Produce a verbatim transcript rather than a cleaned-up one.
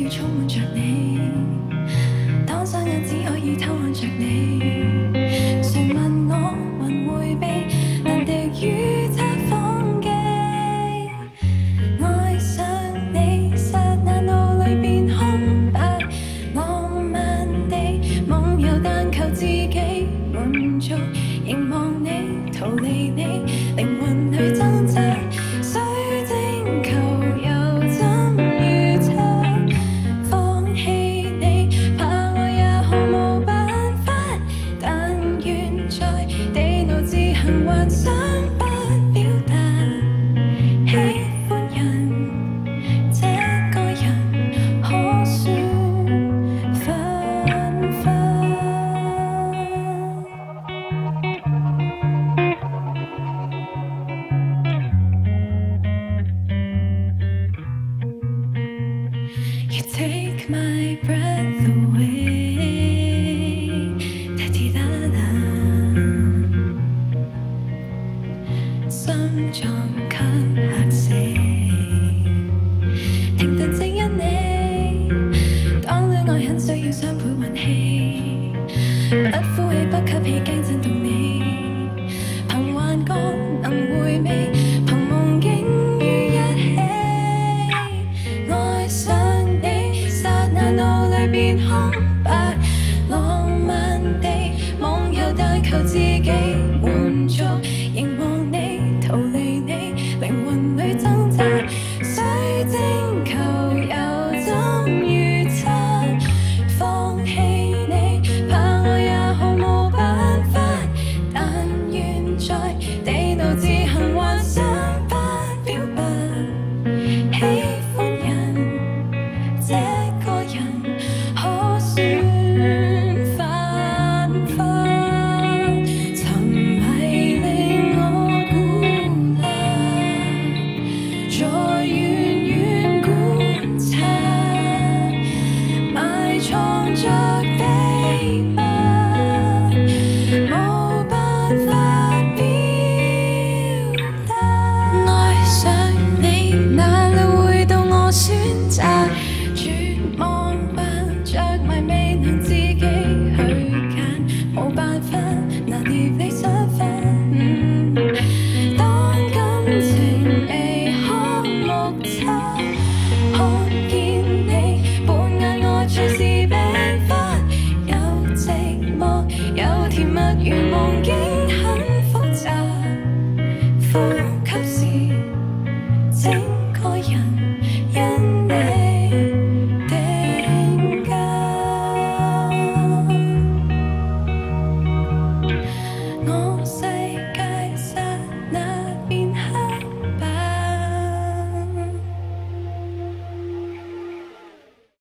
需要充滿着你，當雙眼只可以偷看着你。誰問我還迴避，難敵與他放棄。愛上你剎那腦裡變空白，浪漫地夢遊但求自己滿足，凝望你逃離你，靈魂裡掙扎。水晶球又怎預測？放棄你怕我也毫無辦法，但願在地牢自行幻想不表達。喜歡人這個人可算犯法。You take my breath away， 滴滴答答，心臟給嚇死。停頓正因你，當戀愛很需要雙倍運氣，不呼氣不吸氣驚震動你，憑幻覺能回味，憑夢境於一起。愛上你剎那腦裡變空白，浪漫地夢遊但求自己滿足，凝望你逃離你，靈魂裡掙扎。水晶球又怎預測？放棄你怕我也毫無辦法，但願在地牢自行幻想不表白。喜歡人這個人可算犯法，沉迷令我孤立，在遠遠觀察，埋藏着秘密，無辦法表達。愛上你哪裏會到我選擇？絕望伴着迷未能自己去揀，無辦法拿捏理想法。嗯當感情未可目測，看見你半眼我隨時病發，有寂寞有甜蜜如夢境很複雜，呼吸時靜